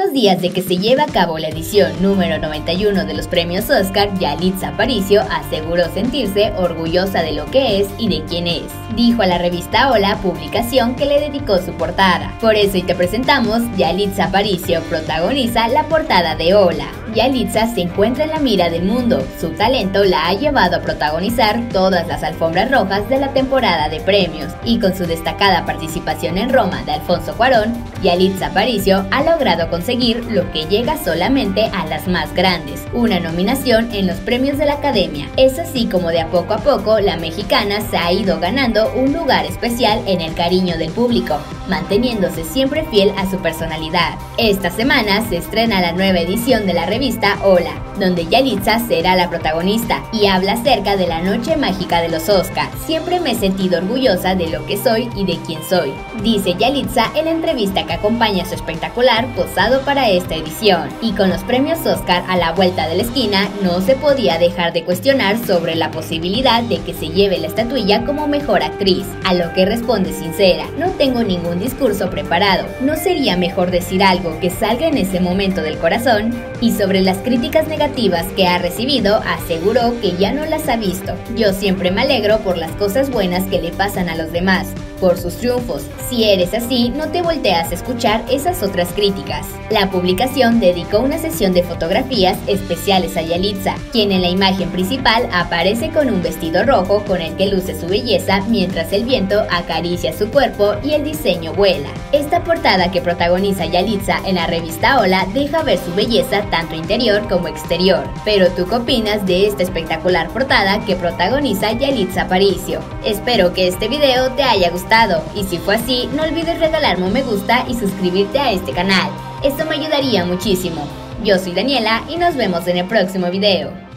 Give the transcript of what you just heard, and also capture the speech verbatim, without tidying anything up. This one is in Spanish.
unos días de que se lleve a cabo la edición número noventa y uno de los premios Oscar, Yalitza Aparicio aseguró sentirse orgullosa de lo que es y de quién es. Dijo a la revista Hola, publicación que le dedicó su portada. Por eso hoy te presentamos, Yalitza Aparicio protagoniza la portada de Hola. Yalitza se encuentra en la mira del mundo. Su talento la ha llevado a protagonizar todas las alfombras rojas de la temporada de premios, y con su destacada participación en Roma de Alfonso Cuarón, Yalitza Aparicio ha logrado conseguir lo que llega solamente a las más grandes, una nominación en los premios de la Academia. Es así como de a poco a poco la mexicana se ha ido ganando un lugar especial en el cariño del público, manteniéndose siempre fiel a su personalidad. Esta semana se estrena la nueva edición de la revista Hola, donde Yalitza será la protagonista y habla acerca de la noche mágica de los Oscar. Siempre me he sentido orgullosa de lo que soy y de quién soy, dice Yalitza en la entrevista que acompaña su espectacular posado para esta edición. Y con los premios Oscar a la vuelta de la esquina, no se podía dejar de cuestionar sobre la posibilidad de que se lleve la estatuilla como mejor actriz, a lo que responde sincera: no tengo ningún discurso preparado, ¿no sería mejor decir algo que salga en ese momento del corazón? Y sobre las críticas negativas que ha recibido, aseguró que ya no las ha visto. Yo siempre me alegro por las cosas buenas que le pasan a los demás, por sus triunfos. Si eres así, no te volteas a escuchar esas otras críticas. La publicación dedicó una sesión de fotografías especiales a Yalitza, quien en la imagen principal aparece con un vestido rojo con el que luce su belleza mientras el viento acaricia su cuerpo y el diseño vuela. Esta portada que protagoniza Yalitza en la revista Hola deja ver su belleza tanto interior como exterior. Pero ¿tú qué opinas de esta espectacular portada que protagoniza Yalitza Aparicio? Espero que este video te haya gustado, y si fue así, no olvides regalarme un me gusta y suscribirte a este canal. Esto me ayudaría muchísimo. Yo soy Daniela y nos vemos en el próximo video.